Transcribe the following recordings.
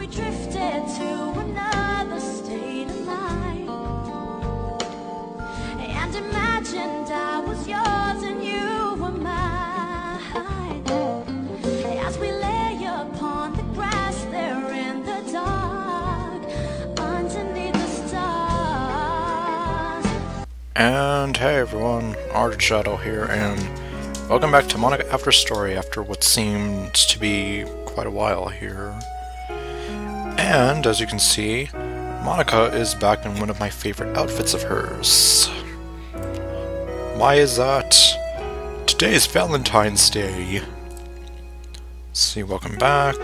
we drifted to another state of mind, and imagined I was yours and you were mine. As we lay upon the grass there in the dark, underneath the stars. And hey everyone, REUPLOAD here, and welcome back to Monika After Story after what seemed to be quite a while here. And as you can see, Monika is back in one of my favorite outfits of hers. Why is that? Today is Valentine's Day. Let's see, welcome back.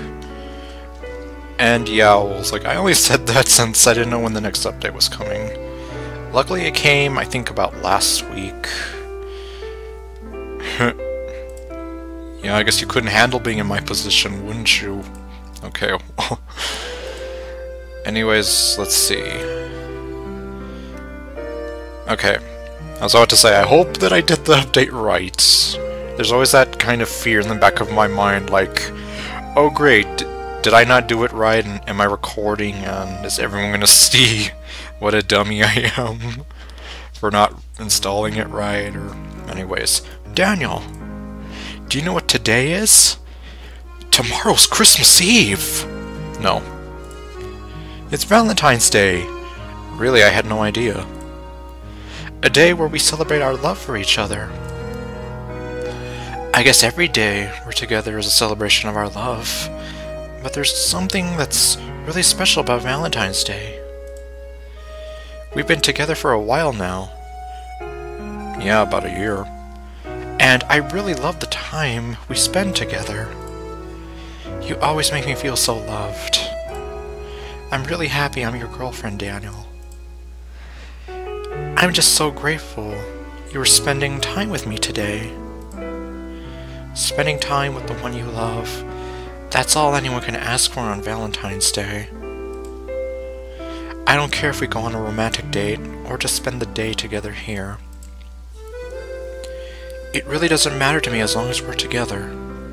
And yeah, I was like, I only said that since I didn't know when the next update was coming. Luckily it came, I think, about last week. Yeah, I guess you couldn't handle being in my position, wouldn't you? Okay. Anyways, let's see. Okay. I was about to say, I hope that I did the update right. There's always that kind of fear in the back of my mind, like, oh great, did I not do it right, and am I recording, and is everyone gonna see what a dummy I am for not installing it right, or... Anyways, Daniel, do you know what today is? Tomorrow's Christmas Eve! No. It's Valentine's Day! Really, I had no idea. A day where we celebrate our love for each other. I guess every day we're together is a celebration of our love, but there's something that's really special about Valentine's Day. We've been together for a while now. Yeah, about a year. And I really love the time we spend together. You always make me feel so loved. I'm really happy I'm your girlfriend, Daniel. I'm just so grateful you were spending time with me today. Spending time with the one you love, that's all anyone can ask for on Valentine's Day. I don't care if we go on a romantic date or just spend the day together here. It really doesn't matter to me as long as we're together.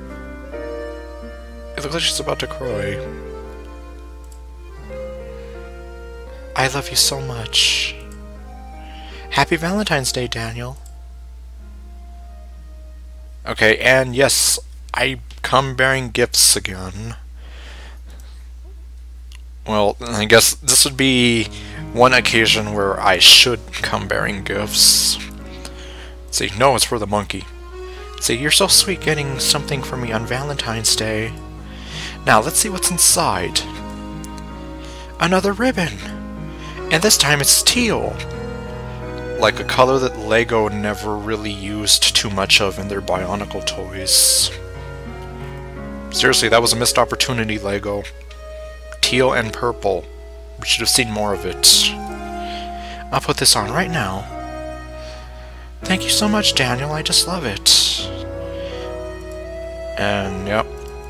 It looks like she's about to cry. I love you so much. Happy Valentine's Day, Daniel. Okay, and yes, I come bearing gifts again. Well, I guess this would be one occasion where I should come bearing gifts. See, no, it's for the monkey. See, you're so sweet getting something for me on Valentine's Day. Now, let's see what's inside. Another ribbon! And this time it's teal! Like a color that LEGO never really used too much of in their Bionicle toys. Seriously, that was a missed opportunity, LEGO. Teal and purple. We should have seen more of it. I'll put this on right now. Thank you so much, Daniel. I just love it. And, yep.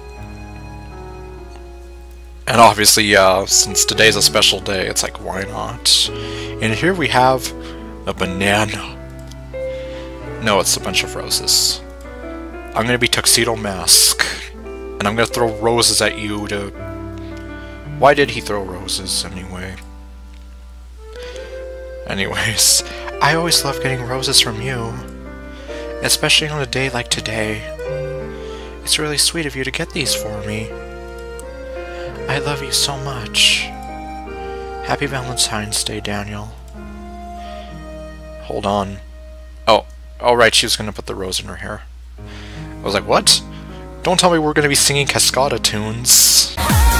And obviously, yeah, since today's a special day, it's like, why not? And here we have a banana. No, it's a bunch of roses. I'm gonna be Tuxedo Mask. And I'm gonna throw roses at you to... Why did he throw roses, anyway? Anyways, I always love getting roses from you. Especially on a day like today. It's really sweet of you to get these for me. I love you so much. Happy Valentine's Day, Daniel. Hold on. Oh, alright, she was gonna put the rose in her hair. I was like, what? Don't tell me we're gonna be singing Cascada tunes.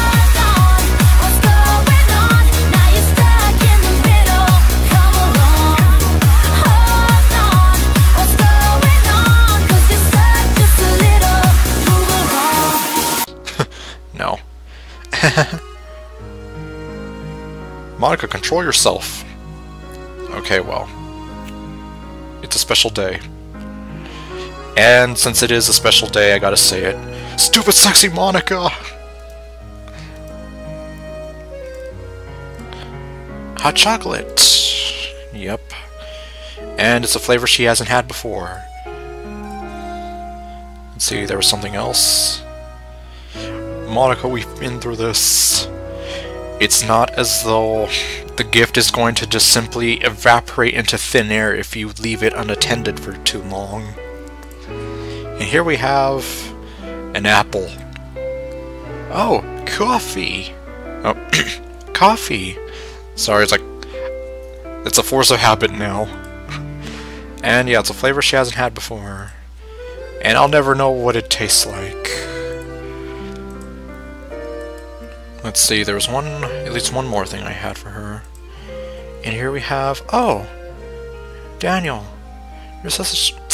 No. Monika, control yourself. Okay, well. It's a special day. And since it is a special day, I gotta say it. Stupid sexy Monika! Hot chocolate! Yep. And it's a flavor she hasn't had before. Let's see, there was something else. Monika, we've been through this. It's not as though the gift is going to just simply evaporate into thin air if you leave it unattended for too long. And here we have an apple. Oh, coffee! Oh, coffee! Sorry, it's a force of habit now. And yeah, it's a flavor she hasn't had before. And I'll never know what it tastes like. Let's see, there was at least one more thing I had for her. And here we have, oh! Daniel! You're such a...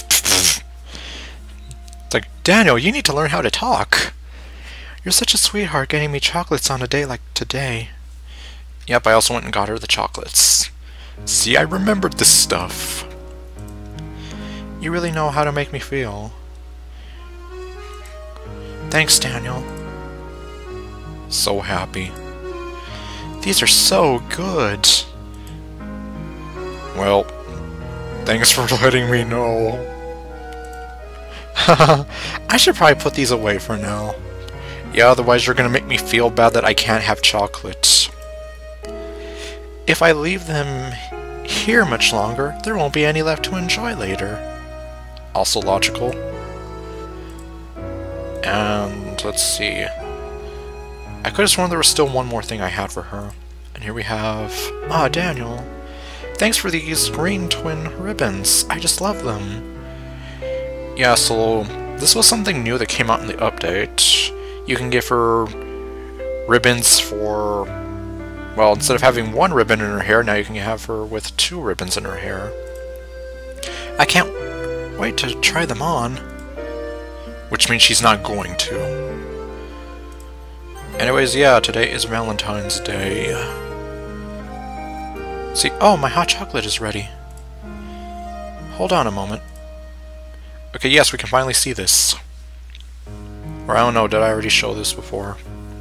It's like, Daniel, you need to learn how to talk! You're such a sweetheart getting me chocolates on a day like today. Yep, I also went and got her the chocolates. See, I remembered this stuff. You really know how to make me feel. Thanks, Daniel. So happy. These are so good. Well, thanks for letting me know. I should probably put these away for now. Yeah, otherwise you're gonna make me feel bad that I can't have chocolates. If I leave them here much longer, there won't be any left to enjoy later. Also logical. And let's see. I could have sworn there was still one more thing I had for her. And here we have... Ah, Daniel. Thanks for these green twin ribbons. I just love them. Yeah, so this was something new that came out in the update. You can give her ribbons for... Well, instead of having one ribbon in her hair, now you can have her with 2 ribbons in her hair. I can't wait to try them on. Which means she's not going to. Anyways, yeah, today is Valentine's Day. See, oh, my hot chocolate is ready. Hold on a moment. Okay, yes, we can finally see this. Or I don't know, did I already show this before?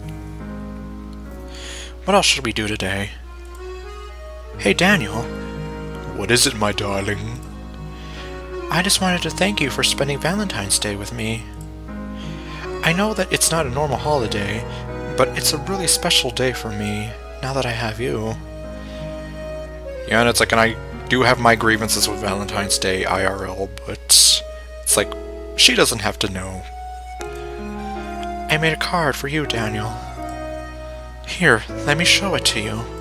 What else should we do today? Hey, Daniel. What is it, my darling? I just wanted to thank you for spending Valentine's Day with me. I know that it's not a normal holiday, but it's a really special day for me, now that I have you. Yeah, and it's like, and I do have my grievances with Valentine's Day IRL, but it's like, she doesn't have to know. I made a card for you, Daniel. Here, let me show it to you.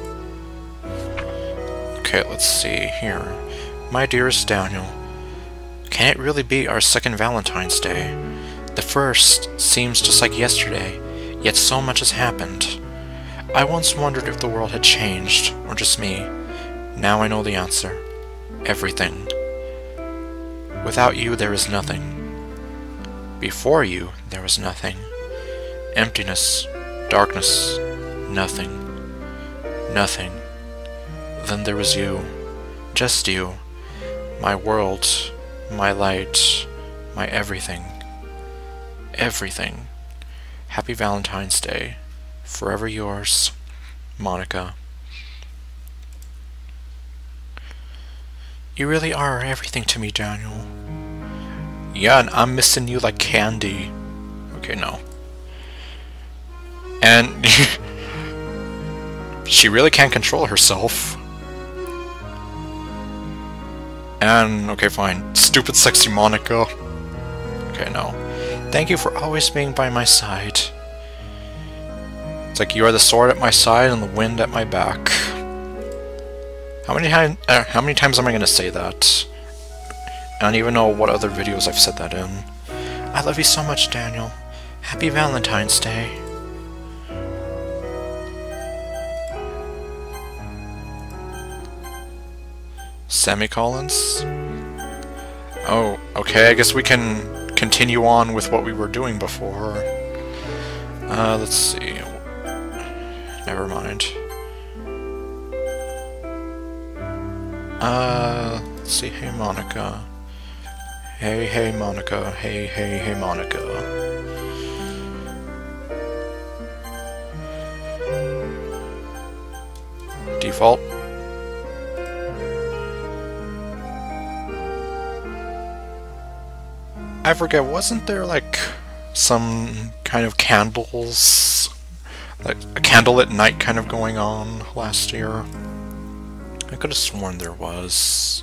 Okay, let's see here. My dearest Daniel, can it really be our second Valentine's Day? The first seems just like yesterday, yet so much has happened. I once wondered if the world had changed, or just me. Now I know the answer. Everything. Without you, there is nothing. Before you, there was nothing. Emptiness, darkness, nothing. Nothing. Then there was you. Just you. My world, my light, my everything. Everything. Happy Valentine's Day. Forever yours, Monika. You really are everything to me, Daniel. Yeah, and I'm missing you like candy. Okay, no. And she really can't control herself. And, okay, fine. Stupid, sexy Monika. Okay, no. Thank you for always being by my side. It's like you are the sword at my side and the wind at my back. How many times am I going to say that? I don't even know what other videos I've said that in. I love you so much, Daniel. Happy Valentine's Day. Semicolons? Oh, okay, I guess we can continue on with what we were doing before. Let's see. Never mind. Let's see. Hey, Monika. Hey, hey, Monika. Hey, hey, hey, Monika. Default. I forget, wasn't there like some kind of candles, like a candlelit night kind of going on last year. I could have sworn there was.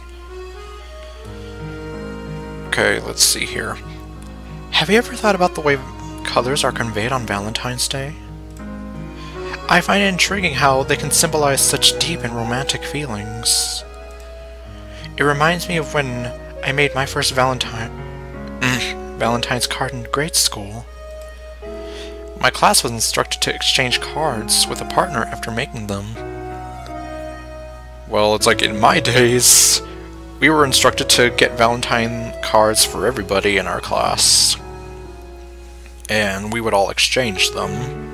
Okay, let's see here. Have you ever thought about the way colors are conveyed on Valentine's Day? I find it intriguing how they can symbolize such deep and romantic feelings. It reminds me of when I made my first Valentine's card in grade school. My class was instructed to exchange cards with a partner after making them. Well, it's like in my days, we were instructed to get Valentine cards for everybody in our class. And we would all exchange them.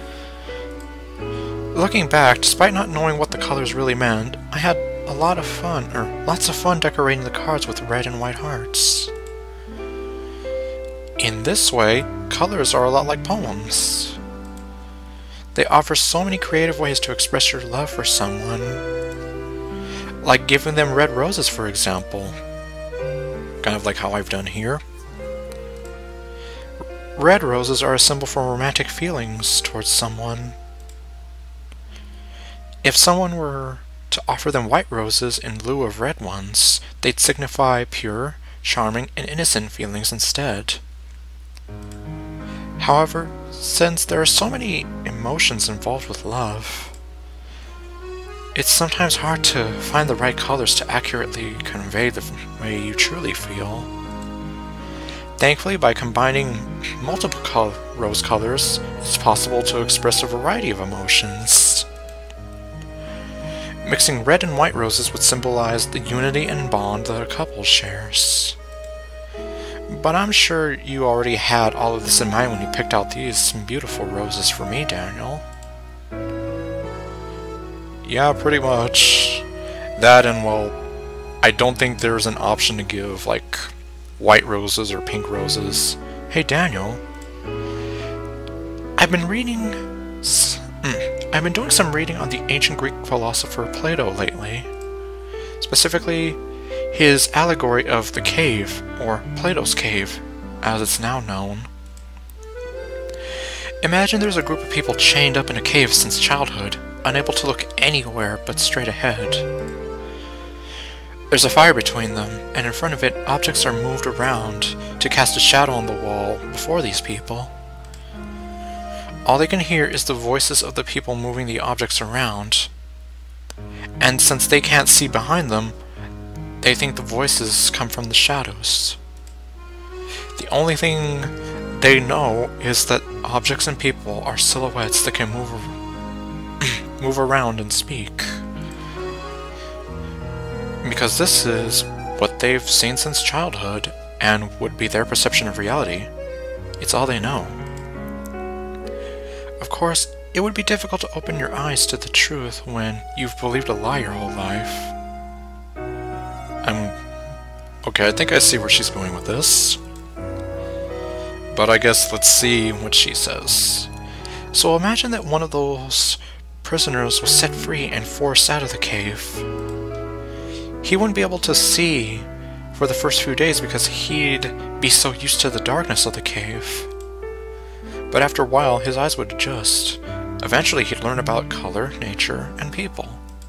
Looking back, despite not knowing what the colors really meant, I had lots of fun decorating the cards with red and white hearts. In this way, colors are a lot like poems. They offer so many creative ways to express your love for someone. Like giving them red roses, for example. Kind of like how I've done here. Red roses are a symbol for romantic feelings towards someone. If someone were to offer them white roses in lieu of red ones, they'd signify pure, charming, and innocent feelings instead. However, since there are so many emotions involved with love, it's sometimes hard to find the right colors to accurately convey the way you truly feel. Thankfully, by combining multiple rose colors, it's possible to express a variety of emotions. Mixing red and white roses would symbolize the unity and bond that a couple shares. But I'm sure you already had all of this in mind when you picked out these beautiful roses for me, Daniel. Yeah, pretty much. That and, well, I don't think there's an option to give, like, white roses or pink roses. Hey, Daniel. I've been doing some reading on the ancient Greek philosopher Plato lately. Specifically, his allegory of the cave, or Plato's cave, as it's now known. Imagine there's a group of people chained up in a cave since childhood, unable to look anywhere but straight ahead. There's a fire between them, and in front of it, objects are moved around to cast a shadow on the wall before these people. All they can hear is the voices of the people moving the objects around, and since they can't see behind them, they think the voices come from the shadows. The only thing they know is that objects and people are silhouettes that can move around and speak. Because this is what they've seen since childhood, and would be their perception of reality. It's all they know. Of course, it would be difficult to open your eyes to the truth when you've believed a lie your whole life. Okay, I think I see where she's going with this. But I guess let's see what she says. So imagine that one of those prisoners was set free and forced out of the cave. He wouldn't be able to see for the first few days because he'd be so used to the darkness of the cave. But after a while, his eyes would adjust. Eventually, he'd learn about color, nature, and people.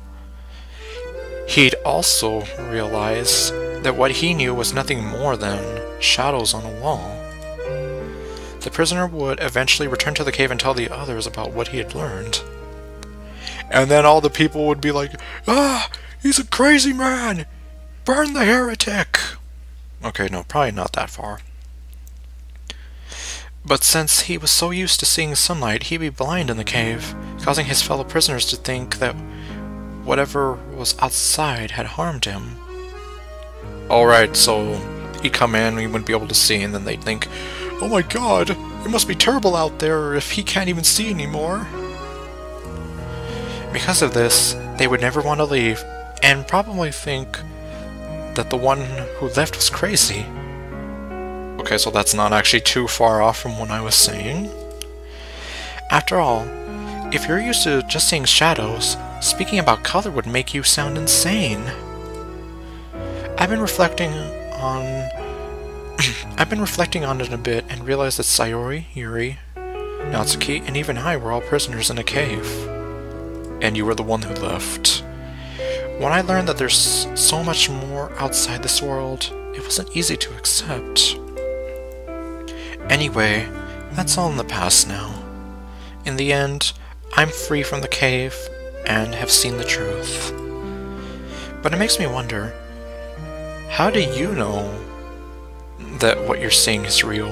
He'd also realize that what he knew was nothing more than shadows on a wall. The prisoner would eventually return to the cave and tell the others about what he had learned. And then all the people would be like, "Ah, he's a crazy man! Burn the heretic!" Okay, no, probably not that far. But since he was so used to seeing sunlight, he'd be blind in the cave, causing his fellow prisoners to think that whatever was outside had harmed him. Alright, so he'd come in, he wouldn't be able to see, and then they'd think, "Oh my god, it must be terrible out there if he can't even see anymore." Because of this, they would never want to leave, and probably think that the one who left was crazy. Okay, so that's not actually too far off from what I was saying. After all, if you're used to just seeing shadows, speaking about color would make you sound insane. I've been reflecting on I've been reflecting on it a bit and realized that Sayori, Yuri, Natsuki, and even I were all prisoners in a cave. And you were the one who left. When I learned that there's so much more outside this world, it wasn't easy to accept. Anyway, that's all in the past now. In the end, I'm free from the cave and have seen the truth. But it makes me wonder, how do you know that what you're seeing is real?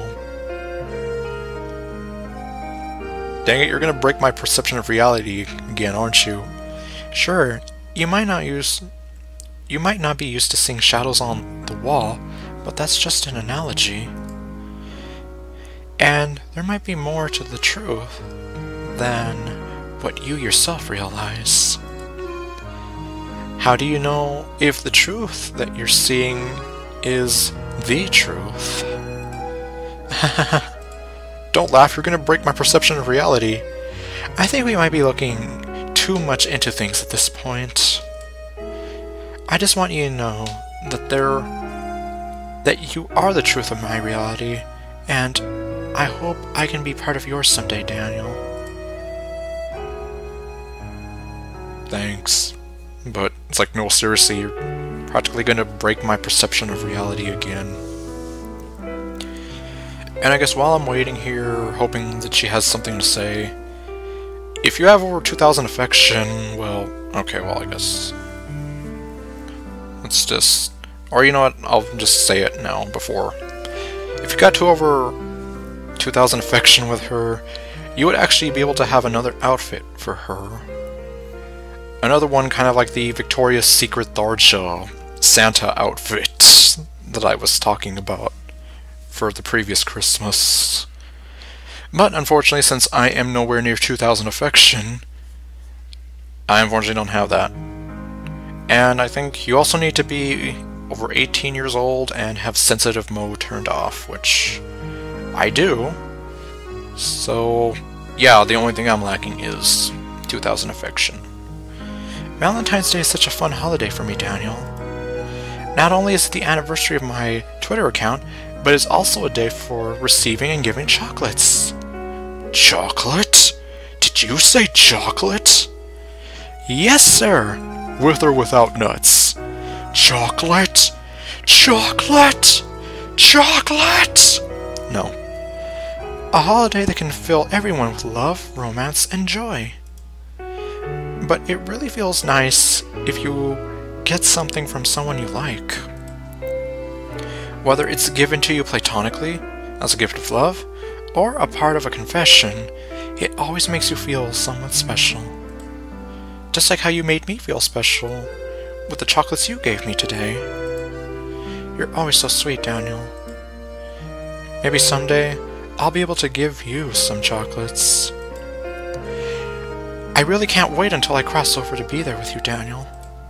Dang it, you're gonna break my perception of reality again, aren't you? Sure, you might not be used to seeing shadows on the wall, but that's just an analogy. And there might be more to the truth than what you yourself realize. How do you know if the truth that you're seeing is the truth? Don't laugh, you're gonna break my perception of reality. I think we might be looking too much into things at this point. I just want you to know that you are the truth of my reality, and I hope I can be part of yours someday, Daniel. Thanks. But it's like, no, seriously, you're practically gonna break my perception of reality again. And I guess while I'm waiting here, hoping that she has something to say, if you have over 2,000 affection, well, okay, well, I guess let's just, or you know what, I'll just say it now before. If you got to over 2,000 affection with her, you would actually be able to have another outfit for her. Another one kind of like the Victoria's Secret Tharja Santa outfit that I was talking about for the previous Christmas. But unfortunately, since I am nowhere near 2,000 affection, I unfortunately don't have that. And I think you also need to be over 18 years old and have sensitive mode turned off, which I do. So yeah, the only thing I'm lacking is 2,000 affection. Valentine's Day is such a fun holiday for me, Daniel. Not only is it the anniversary of my Twitter account, but it's also a day for receiving and giving chocolates. Chocolate? Did you say chocolate? Yes, sir. With or without nuts. Chocolate? Chocolate? Chocolate? No. A holiday that can fill everyone with love, romance, and joy. But it really feels nice if you get something from someone you like. Whether it's given to you platonically, as a gift of love, or a part of a confession, it always makes you feel somewhat special. Just like how you made me feel special with the chocolates you gave me today. You're always so sweet, Daniel. Maybe someday, I'll be able to give you some chocolates. I really can't wait until I cross over to be there with you, Daniel.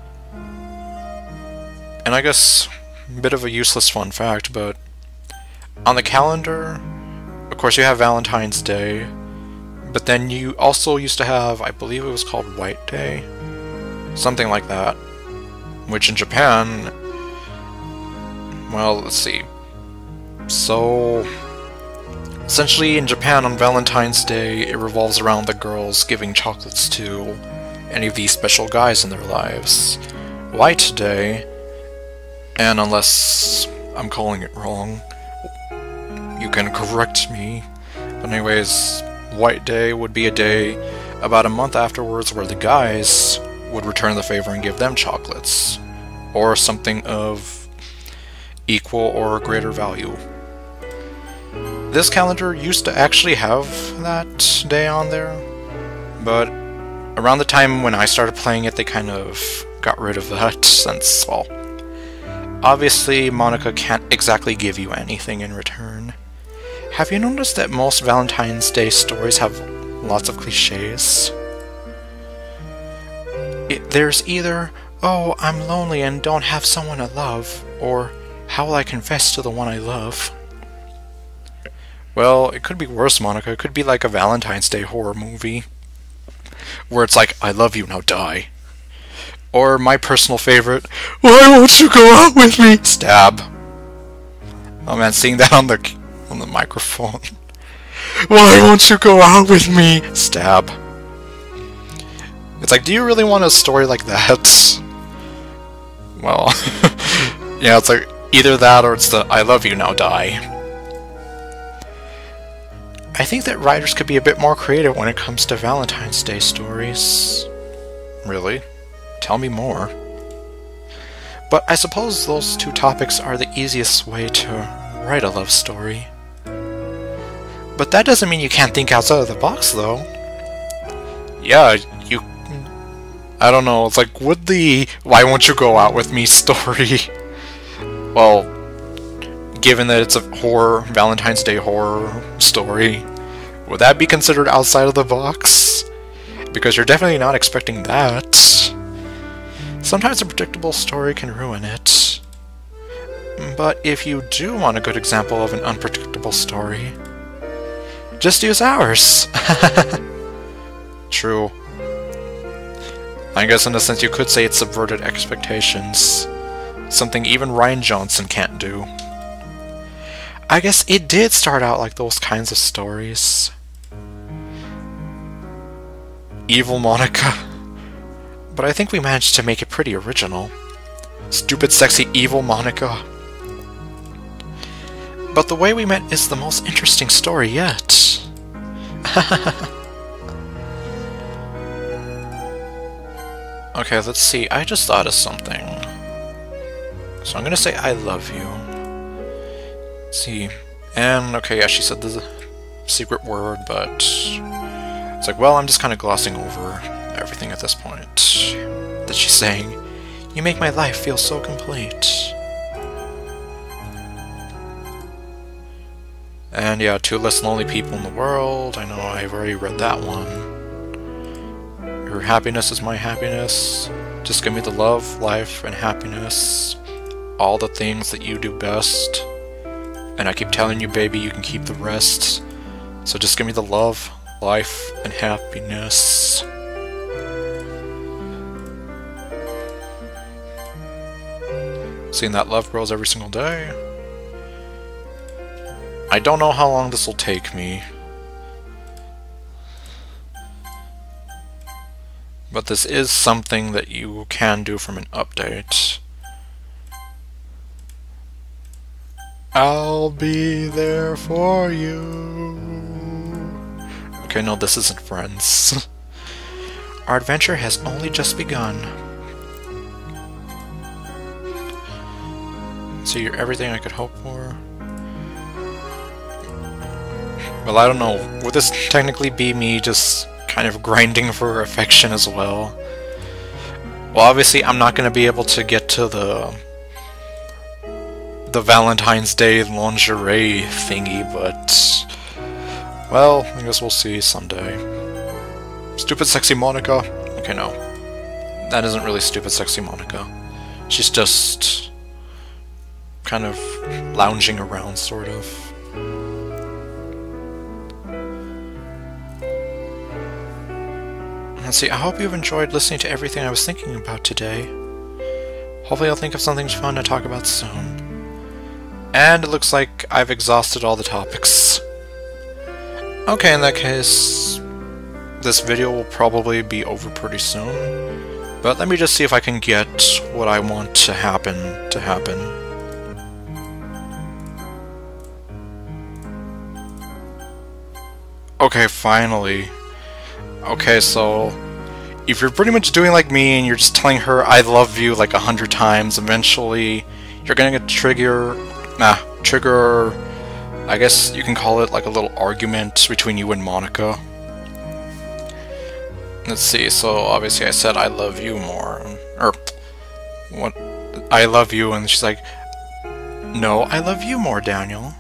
And I guess, a bit of a useless fun fact, but on the calendar, of course you have Valentine's Day, but then you also used to have, I believe it was called White Day, something like that, which in Japan, well, let's see, so essentially in Japan on Valentine's Day it revolves around the girls giving chocolates to any of these special guys in their lives. White Day, and unless I'm calling it wrong, you can correct me, but anyways, White Day would be a day about a month afterwards where the guys would return the favor and give them chocolates, or something of equal or greater value. This calendar used to actually have that day on there, but around the time when I started playing it, they kind of got rid of that since, well, obviously Monika can't exactly give you anything in return. Have you noticed that most Valentine's Day stories have lots of cliches? There's either, oh, I'm lonely and don't have someone to love, or how will I confess to the one I love? Well, it could be worse, Monika. It could be like a Valentine's Day horror movie, where it's like, I love you, now die. Or my personal favorite, why won't you go out with me? Stab. Oh man, seeing that on the microphone. Why won't you go out with me? Stab. It's like, do you really want a story like that? Well, yeah, it's like either that or it's the I love you now die. I think that writers could be a bit more creative when it comes to Valentine's Day stories. Really? Tell me more. But I suppose those two topics are the easiest way to write a love story. But that doesn't mean you can't think outside of the box, though. Yeah, you... I don't know, it's like, would the why won't you go out with me story... Well, given that it's a horror, Valentine's Day horror story, would that be considered outside of the box? Because you're definitely not expecting that. Sometimes a predictable story can ruin it. But if you do want a good example of an unpredictable story, just use ours! True. I guess in a sense you could say it subverted expectations. Something even Rian Johnson can't do. I guess it did start out like those kinds of stories. Evil Monika. But I think we managed to make it pretty original. Stupid, sexy, evil Monika. But the way we met is the most interesting story yet. Okay, let's see. I just thought of something. So I'm gonna say I love you. Let's see. And, okay, yeah, she said the secret word, but... It's like, well, I'm just kind of glossing over everything at this point. That she's saying, you make my life feel so complete. And yeah, two less lonely people in the world. I know I've already read that one. Your happiness is my happiness. Just give me the love, life, and happiness. All the things that you do best. And I keep telling you, baby, you can keep the rest. So just give me the love, life, and happiness. Seeing that love grows every single day. I don't know how long this will take me. But this is something that you can do from an update. I'll be there for you. Okay, no, this isn't Friends. Our adventure has only just begun. So you're everything I could hope for. Well, I don't know. Would this technically be me just kind of grinding for affection as well? Well, obviously I'm not going to be able to get to the Valentine's Day lingerie thingy, but... Well, I guess we'll see someday. Stupid sexy Monika? Okay, no. That isn't really stupid sexy Monika. She's just... kind of lounging around, sort of. Let's see, I hope you've enjoyed listening to everything I was thinking about today. Hopefully I'll think of something fun to talk about soon. And it looks like I've exhausted all the topics. Okay, in that case, this video will probably be over pretty soon. But let me just see if I can get what I want to happen. Okay, finally. Okay, so if you're pretty much doing like me and you're just telling her I love you like 100 times, eventually you're gonna get trigger, I guess you can call it like a little argument between you and Monika. Let's see, so obviously I said I love you more, or what, I love you, and she's like, no, I love you more, Daniel.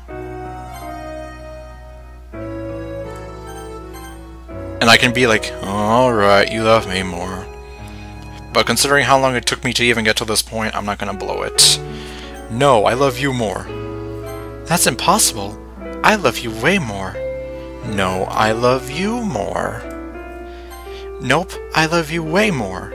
And I can be like, alright, you love me more. But considering how long it took me to even get to this point, I'm not gonna blow it. No, I love you more. That's impossible. I love you way more. No, I love you more. Nope, I love you way more.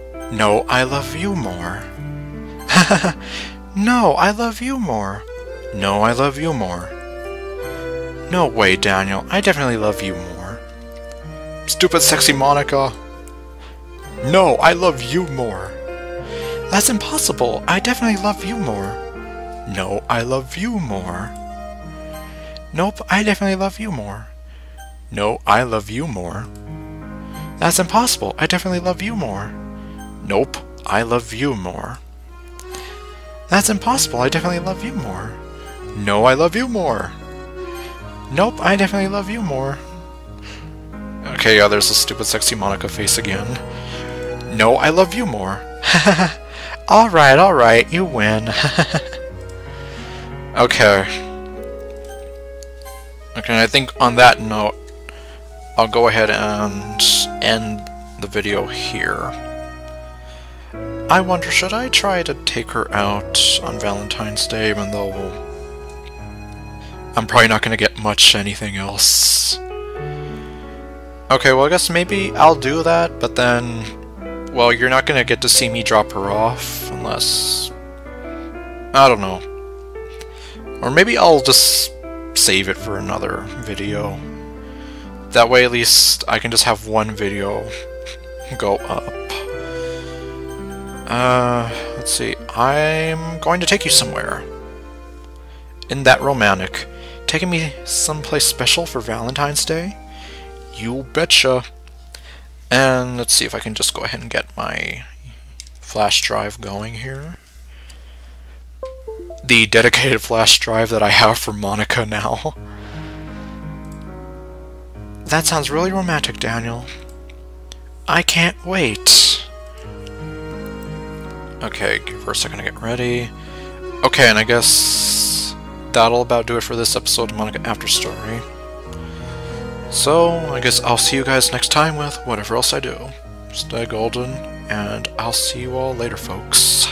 No, I love you more. No, I love you more. No, I love you more. No way, Daniel. I definitely love you more. Stupid sexy Monika. No, I love you more. That's impossible. I definitely love you more. No, I love you more. Nope, I definitely love you more. No, I love you more. That's impossible. I definitely love you more. Nope, I love you more. That's impossible. I definitely love you more. No, I love you more. Nope, I definitely love you more. Okay, yeah, there's the stupid sexy Monika face again. No, I love you more. Alright, you win. Okay. Okay, I think on that note, I'll go ahead and end the video here. I wonder, should I try to take her out on Valentine's Day, even though I'm probably not going to get much anything else? Okay, well I guess maybe I'll do that, but then, well, you're not going to get to see me drop her off, unless... I don't know. Or maybe I'll just save it for another video. That way at least I can just have one video go up. Let's see. I'm going to take you somewhere. Isn't that romantic? Taking me someplace special for Valentine's Day? You betcha. And let's see if I can just go ahead and get my flash drive going here. The dedicated flash drive that I have for Monika now. That sounds really romantic, Daniel. I can't wait. Okay, give her a second to get ready. Okay, and I guess that'll about do it for this episode of Monika After Story. So, I guess I'll see you guys next time with whatever else I do. Stay golden, and I'll see you all later, folks.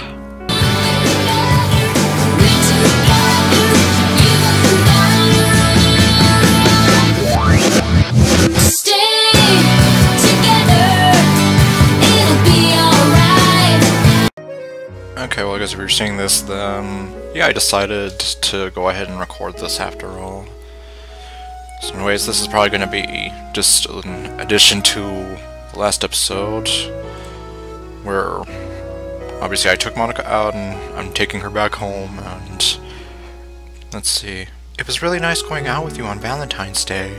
Okay, well I guess if you're seeing this, then yeah, I decided to go ahead and record this after all. So anyways, this is probably going to be just an addition to the last episode, where obviously I took Monika out and I'm taking her back home, and let's see. It was really nice going out with you on Valentine's Day.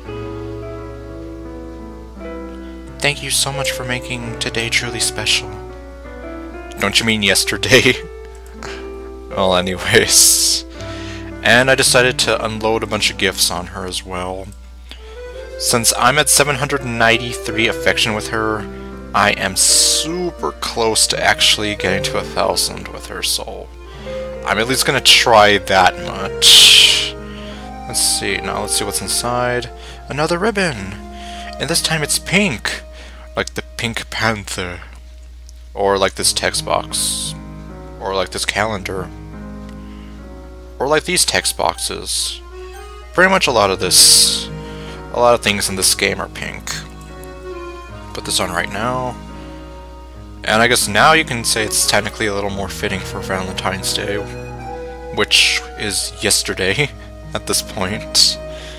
Thank you so much for making today truly special. Don't you mean yesterday? Well, anyways. And I decided to unload a bunch of gifts on her as well. Since I'm at 793 affection with her, I am super close to actually getting to 1,000 with her, so I'm at least gonna try that much. Let's see, now let's see what's inside. Another ribbon! And this time it's pink! Like the Pink Panther. Or like this text box. Or like this calendar. Or like these text boxes. Pretty much a lot of things in this game are pink. Put this on right now. And I guess now you can say it's technically a little more fitting for Valentine's Day. Which is yesterday at this point.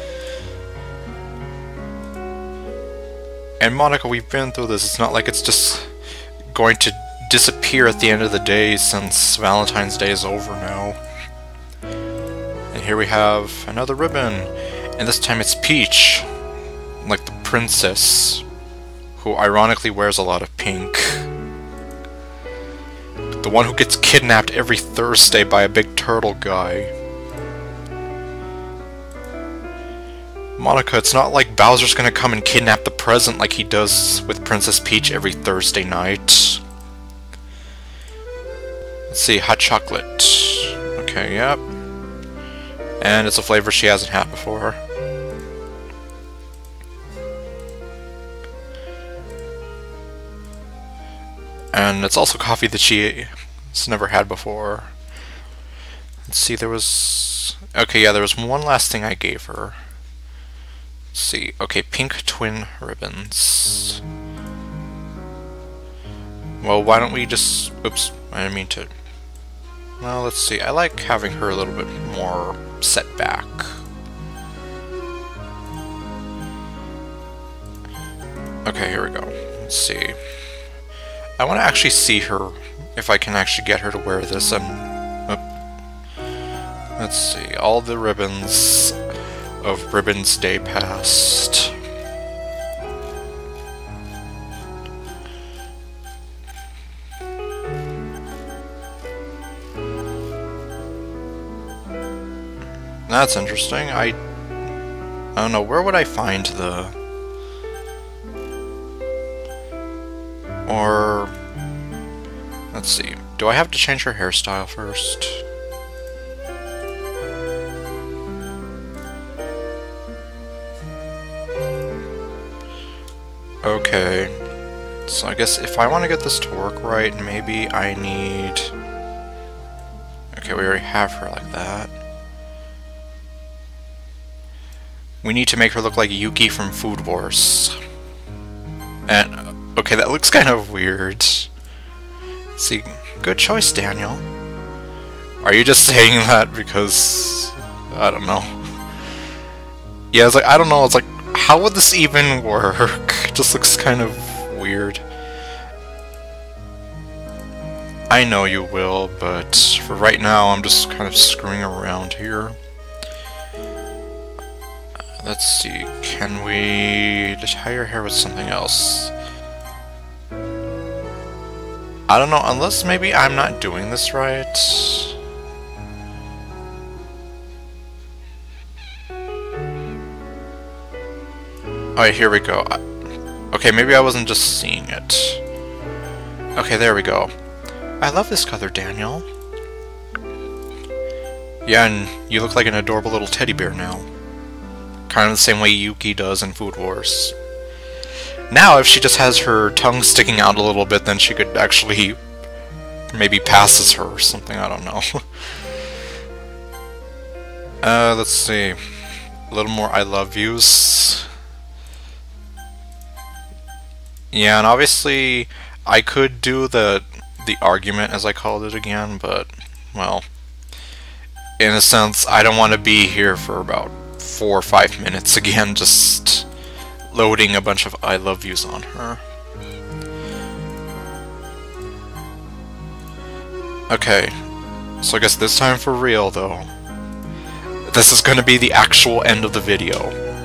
And Monika, we've been through this. It's not like it's just going to disappear at the end of the day, since Valentine's Day is over now. And here we have another ribbon, and this time it's Peach, like the princess, who ironically wears a lot of pink. The one who gets kidnapped every Thursday by a big turtle guy. Monika, it's not like Bowser's gonna come and kidnap the present like he does with Princess Peach every Thursday night. Let's see, hot chocolate. Okay, yep. And it's a flavor she hasn't had before. And it's also coffee that she's never had before. Let's see, there was... Okay, yeah, there was one last thing I gave her. Let's see. Okay, pink twin ribbons. Well, why don't we just... Oops, I didn't mean to Well, let's see. I like having her a little bit more set back. Okay, here we go. Let's see. I want to actually see her, if I can actually get her to wear this. Let's see. All the ribbons of Ribbons Day past. That's interesting. I don't know, where would I find the... Or... Let's see. Do I have to change her hairstyle first? Okay. So I guess if I want to get this to work right, maybe I need... Okay, we already have her like that. We need to make her look like Yuki from Food Wars. And, okay, that looks kind of weird. See, good choice, Daniel. Are you just saying that because... I don't know. Yeah, it's like, I don't know, it's like, how would this even work? It just looks kind of weird. I know you will, but for right now, I'm just kind of screwing around here. Let's see, can we tie your hair with something else? I don't know, unless maybe I'm not doing this right. Alright, here we go. Okay, maybe I wasn't just seeing it. Okay, there we go. I love this color, Daniel. Yeah, and you look like an adorable little teddy bear now. Kind of the same way Yuki does in Food Wars. Now, if she just has her tongue sticking out a little bit, then she could actually maybe passes her or something, I don't know. Let's see. A little more I love yous. Yeah, and obviously I could do the argument, as I called it again, but, well, in a sense, I don't want to be here for about 4 or 5 minutes again, just loading a bunch of I love yous on her. Okay, so I guess this time for real, though. This is going to be the actual end of the video.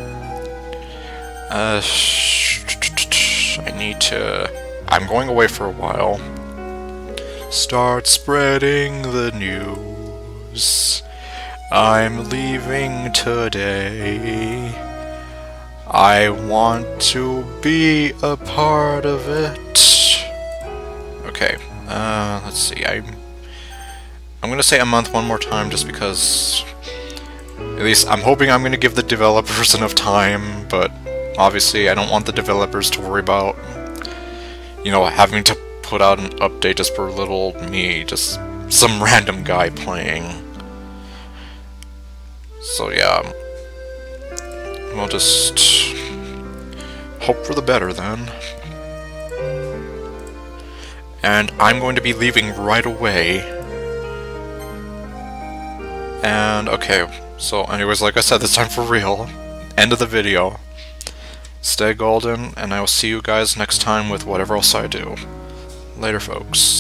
I need to... I'm going away for a while. Start spreading the news. I'm leaving today. I want to be a part of it. Okay, let's see. I'm gonna say a month one more time just because... At least I'm hoping I'm gonna give the developers enough time, but obviously I don't want the developers to worry about, you know, having to put out an update just for little old me, just some random guy playing. So yeah, we'll just hope for the better then. And I'm going to be leaving right away. And okay, so anyways, like I said, this time for real. End of the video. Stay golden, and I will see you guys next time with whatever else I do. Later, folks.